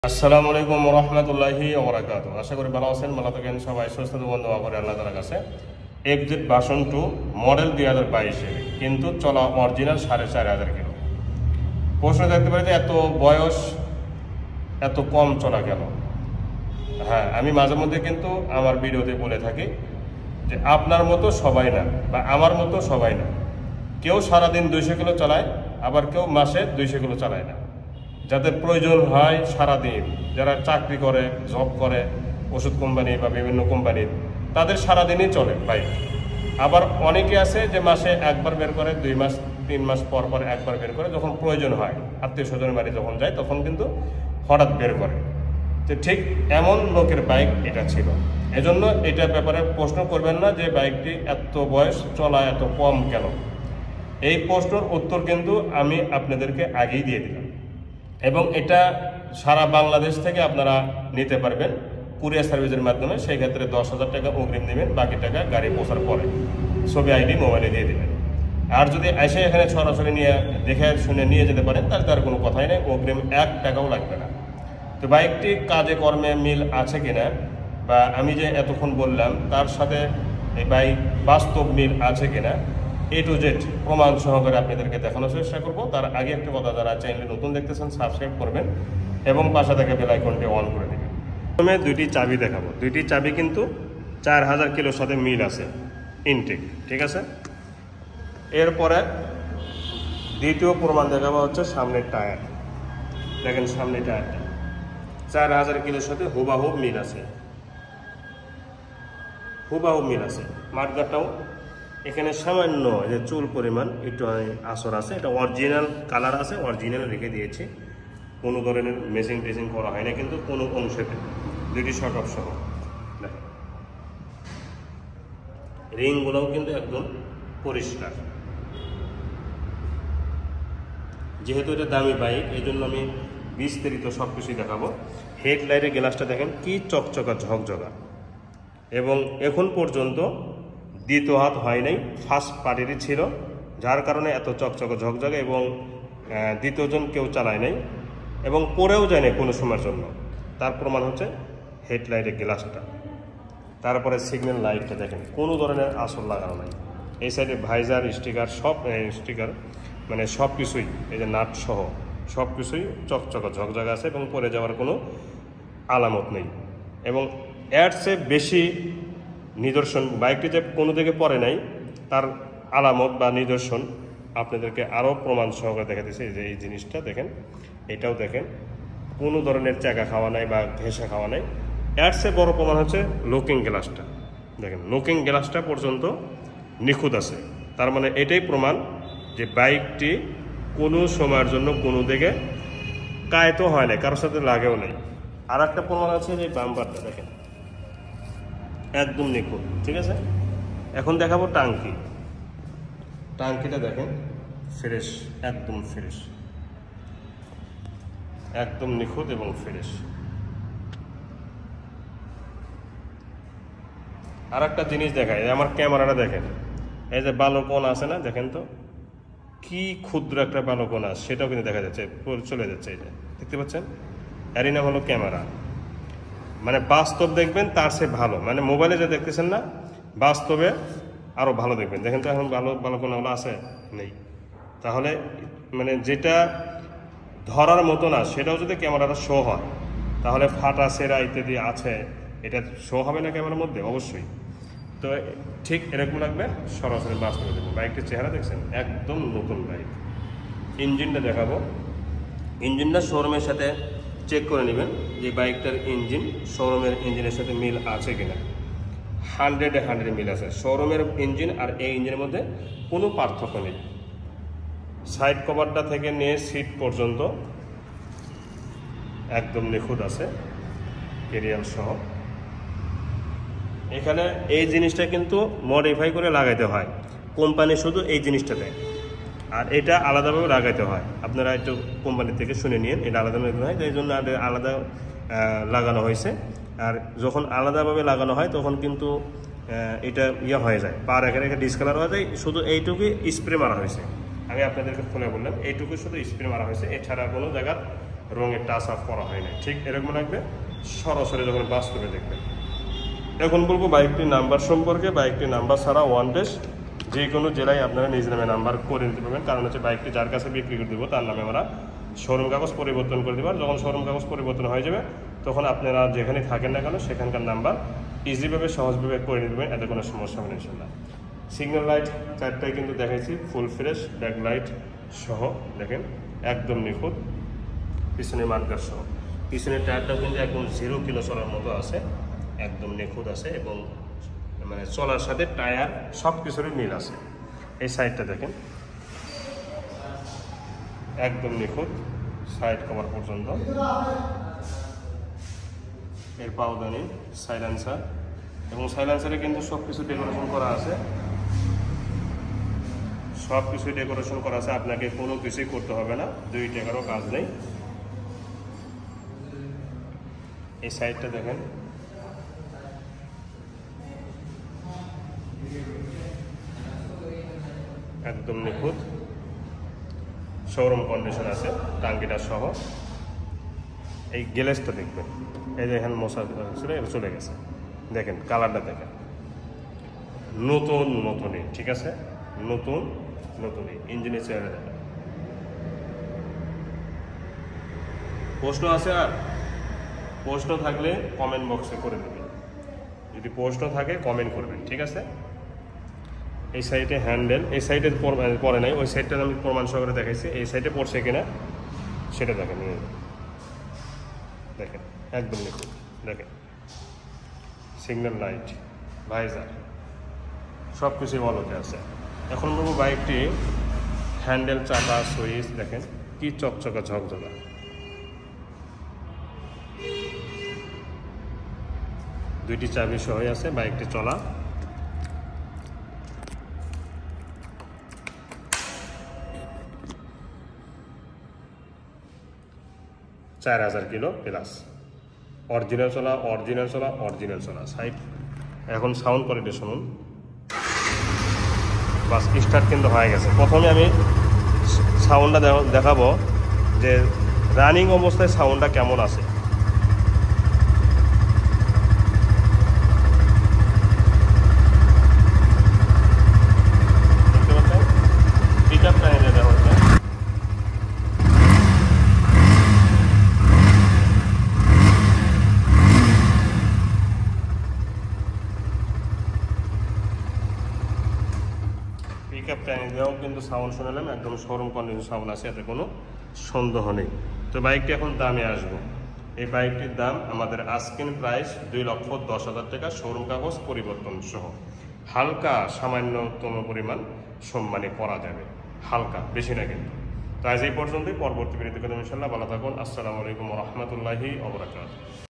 আসসালামু আলাইকুম রহমতুল্লাহি ওবরাকাতু। আশা করি ভালো আছেন, ভালো থাকেন সবাই, সুস্থ বন্ধু করে আল্লাহ তাআলার কাছে। এফজেড ভার্সন 2 মডেল 2022 কিন্তু চলা অরিজিনাল 4500 কিলো। প্রশ্ন থাকতে পারে যে এত বয়স এত কম চলা কেন? হ্যাঁ, আমি মাঝে মধ্যে কিন্তু আমার ভিডিওতে বলে থাকি যে আপনার মতো সবাই না, বা আমার মতো সবাই না। কেউ সারাদিন 200 কিলো চালায়, আবার কেউ মাসে 200 কিলো চালায় না। যাদের প্রয়োজন হয় সারাদিন, যারা চাকরি করে, জব করে, ওষুধ কোম্পানি বা বিভিন্ন কোম্পানির, তাদের সারাদিনই চলে বাইক। আবার অনেকে আছে যে মাসে একবার বের করে, 2 মাস 3 মাস পর পর একবার বের করে, যখন প্রয়োজন হয় আত্মীয় স্বজনের বাড়ি যখন যায় তখন কিন্তু হঠাৎ বের করে। তো ঠিক এমন লোকের বাইক এটা ছিল। এজন্য এটার ব্যাপারে প্রশ্ন করবেন না যে বাইকটি এত বয়স চলা এত কম কেন। এই প্রশ্নের উত্তর কিন্তু আমি আপনাদেরকে আগেই দিয়ে দিলাম, এবং এটা সারা বাংলাদেশ থেকে আপনারা নিতে পারবেন কুরিয়ার সার্ভিসের মাধ্যমে। সেই ক্ষেত্রে 10,000 টাকা অগ্রিম নেবেন, বাকি টাকা গাড়ি পৌঁছার পরে ছবি আইডি মোবাইলে দিয়ে দেবেন। আর যদি এসে এখানে সরাসরি নিয়ে দেখে শুনে নিয়ে যেতে পারেন তাহলে তার কোনো কথাই নেই, অগ্রিম 1 টাকাও লাগবে না। তো বাইকটি কাজে কর্মে মিল আছে কিনা, বা আমি যে এতক্ষণ বললাম তার সাথে এই বাইক বাস্তব মিল আছে কিনা, A to Z প্রমাণ সহকারে আপনাদেরকে দেখানোর চেষ্টা করবো। তার আগে একটা কথা, যারা চ্যানেলে নতুন দেখতেছেন সাবস্ক্রাইব করবেন এবং পাশে থেকে বেল আইকনটি অন করে দেবেন। প্রথমে দুইটি চাবি দেখাবো। দুইটি চাবি কিন্তু 4000 কিলোর সাথে মিল আছে, ইনটেক, ঠিক আছে। এরপরে দ্বিতীয় প্রমাণ দেখাবো হচ্ছে সামনের টায়ার। দেখেন সামনের টায়ারটা 4000 কিলোর সাথে হুবাহু মিল আছে, হুবাহু মিল আছে। মাঠগাটাও এখানে সামান্য যে চুল পরিমাণ একটু আসর আছে, এটা অরিজিনাল কালার আছে, অরিজিনাল রেখে দিয়েছি। কোনো ধরনের মেশিং টেসিং করা হয় না কিন্তু কোনো অংশেতে। দুটি শক অফ সহ দেখেন, রিংগুলোও কিন্তু একদম পরিষ্কার। যেহেতু এটা দামি বাইক এই জন্য আমি বিস্তারিত সব কিছুই দেখাবো। হেডলাইটের গ্লাসটা দেখেন কি চকচকা ঝকঝকা, এবং এখন পর্যন্ত দ্বিতীয় হাত হয় নাই, ফার্স্ট পার্টিরই ছিল, যার কারণে এত চকচকে ঝকঝকে, এবং দ্বিতীয়জন কেউ চালায় নাই এবং পরেও যায় না কোনো সময়ের জন্য। তার প্রমাণ হচ্ছে হেডলাইটের গ্লাসটা। তারপরে সিগন্যাল লাইটটা দেখেন কোনো ধরনের আসর লাগানো নাই। এই সাইডে ভাইজার স্টিকার, সব স্টিকার মানে সব কিছুই, এই যে নাট সহ সব কিছুই চকচকে ঝকঝকে আছে, এবং পরে যাওয়ার কোনো আলামত নেই। এবং এর চেয়ে বেশি নিদর্শন, বাইকটি যে কোনো দিকে পড়ে নাই তার আলামত বা নিদর্শন আপনাদেরকে আরও প্রমাণ সহকারে দেখাতেছে। যে এই জিনিসটা দেখেন, এটাও দেখেন কোনো ধরনের চাকা খাওয়া নাই বা ঘেঁষা খাওয়া নাই। এর চেয়ে বড় প্রমাণ হচ্ছে লুকিং গ্লাসটা। দেখেন লুকিং গ্লাসটা পর্যন্ত নিখুঁত আছে। তার মানে এটাই প্রমাণ যে বাইকটি কোনো সময়ের জন্য কোনো দিকে কায়তো হয় না, কারোর সাথে লাগেও নাই। আর একটা প্রমাণ আছে যে বাম্পারটা দেখেন একদম নিখুঁত, ঠিক আছে। এখন দেখাবো টাঙ্কি। টাঙ্কিটা দেখেন ফ্রেশ, একদম ফ্রেশ, একদম নিখুঁত এবং ফ্রেশ। আর একটা জিনিস দেখায়, আমার ক্যামেরাটা দেখেন, এই যে বালকোণ আছে না, দেখেন তো কি ক্ষুদ্র একটা বালকোণ আছে, সেটাও কিন্তু দেখা যাচ্ছে, চলে যাচ্ছে। এই যে দেখতে পাচ্ছেন, এরই নাম হলো ক্যামেরা। মানে বাস্তব দেখবেন তার সে ভালো, মানে মোবাইলে যে দেখতেছেন না, বাস্তবে আরও ভালো দেখবেন। দেখেন তো এখন ভালো ভালো কোনো আছে নেই। তাহলে মানে যেটা ধরার মতো না সেটাও যদি ক্যামেরাটা শো হয়, তাহলে ফাটা সেরা ইত্যাদি আছে, এটা শো হবে না ক্যামেরার মধ্যে? অবশ্যই। তো ঠিক এরকম লাগবে সরাসরি বাস্তবে দেখবেন। বাইকটির চেহারা দেখছেন একদম নতুন বাইক। ইঞ্জিনটা দেখাবো। ইঞ্জিনটা শোরুমের সাথে চেক করে নেবেন যে বাইকটার ইঞ্জিন শোরুমের ইঞ্জিনের সাথে মিল আছে কিনা। 100 মিল আছে। শোরুমের ইঞ্জিন আর এই ইঞ্জিনের মধ্যে কোনো পার্থক্য নেই। সাইড কভারটা থেকে নিয়ে সিট পর্যন্ত একদম নিখুঁত আছে, কেরিয়াল সহ। এখানে এই জিনিসটা কিন্তু মডিফাই করে লাগাইতে হয়, কোম্পানি শুধু এই জিনিসটা দেয়, আর এটা আলাদাভাবে লাগাইতে হয়। আপনারা একটু কোম্পানি থেকে শুনে নিন, এটা আলাদাভাবে হয়, এই জন্য আলাদা লাগানো হয়েছে। আর যখন আলাদাভাবে লাগানো হয় তখন কিন্তু এটা হয়ে যায়, পা রেখে রেখে ডিসকালার হয়ে যায়। শুধু এইটুকুই স্প্রে মারা হয়েছে, আমি আপনাদেরকে খুলে বললাম, এইটুকু শুধু স্প্রে মারা হয়েছে, এছাড়া কোনো জায়গার রঙের টাচ আপ করা হয় না, ঠিক এরকম লাগবে সরাসরি যখন বাস্তবে দেখবেন। এখন বলবো বাইকটির নাম্বার সম্পর্কে। বাইকটির নাম্বার ছাড়া ওয়ান ডেস যে কোনো জেলায় আপনারা নিজ নামে নাম্বার করে নিতে পারবেন, কারণ হচ্ছে বাইকটি যার কাছে বিক্রি করে দেবো তার নামে আমরা শোরুম কাগজ পরিবর্তন করে দেবো। যখন শোরুম কাগজ পরিবর্তন হয়ে যাবে তখন আপনারা যেখানে থাকেন না কেন সেখানকার নাম্বার ইজিভাবে সহজভাবে করে নিতে পারবেন, এতে কোনো সমস্যা হবে না ইনশাল্লাহ। সিগন্যাল লাইট চারটায় কিন্তু দেখাইছি ফুল ফ্রেশ, ব্যাক লাইট সহ দেখেন একদম নিখুঁত, পিছনের মার্কার সহ। পিছনের টায়ারটাও কিন্তু একদম 0 কিলো চলার মতো আছে, একদম নিখুঁত আছে এবং মানে চলার সাথে টায়ার সব কিছুরই মিল আছে। এই সাইডটা দেখেন একদম নিখুঁত, সাইড কভার পর্যন্ত। এর পাউদানি, সাইলেন্সার এবং সাইলেন্সারে কিন্তু সব কিছু ডেকোরেশন করা আছে, সব কিছু ডেকোরেশন করা আছে, আপনাকে কোনো কিছুই করতে হবে না, 2 টাকারও কাজ নেই। এই সাইডটা দেখেন একদম নিখুঁত, শোরুম কন্ডিশন আছে টাঙ্কিটা সহ। এই গ্যালেজটা দেখবেন, এই দেখেন মশা ছিল এটা চলে গেছে, দেখেন কালারটা দেখেন নতুনই, ঠিক আছে নতুনই। ইঞ্জিনের চেহারা দেখেন। প্রশ্ন আছে? আর প্রশ্ন থাকলে কমেন্ট বক্সে করে দেবেন, যদি প্রশ্ন থাকে কমেন্ট করবেন, ঠিক আছে। এই সাইডে হ্যান্ডেল, এই সাইডে পরে নাই, ওই সাইডটা আমি প্রমাণ সহকারে দেখাইছি, এই সাইডে পড়ছে কিনা সেটা দেখেন, দেখেন একদম নিখুঁত। দেখেন সিগন্যাল লাইট, ভাইজার সব কিছুই ভালোতে আছে। এখন বলবো বাইকটি হ্যান্ডেল, চাকা, সুইচ দেখেন কি চকচকা ঝকঝকা। দুইটি চাবি সহ আছে, বাইকটি চলা 4000 কিলো প্লাস। অরিজিনাল চলা সাইড। এখন সাউন্ড কোয়ালিটি শুনুন, বাস স্টার্ট কিন্তু হয়ে গেছে। প্রথমে আমি সাউন্ডটা দেখাবো যে রানিং অবস্থায় সাউন্ডটা কেমন আছে। দেখতে পাচ্ছেন পিক আপ টাইম যেটা হচ্ছে, পিকআপ টাইম দেওয়াও কিন্তু সাউন্ড শুনলাম একদম শোরুম কন্ডিশন সাউন্ড আছে, এতে কোনো সন্দেহ নেই। তো বাইকটি এখন দামে আসবো। এই বাইকটির দাম আমাদের আস্কিং প্রাইস 2,10,000 টাকা, শোরুম কাগজ পরিবর্তন সহ। হালকা সামান্যতম পরিমাণ সম্মানী করা যাবে, হালকা, বেশি না কিন্তু। তো আজ এই পর্যন্তই, পরবর্তী ভিডিওতে ইনশাআল্লাহ ভালো থাকুন। আসসালামু আলাইকুম ওয়া রাহমাতুল্লাহি ওয়া বারাকাতুহু।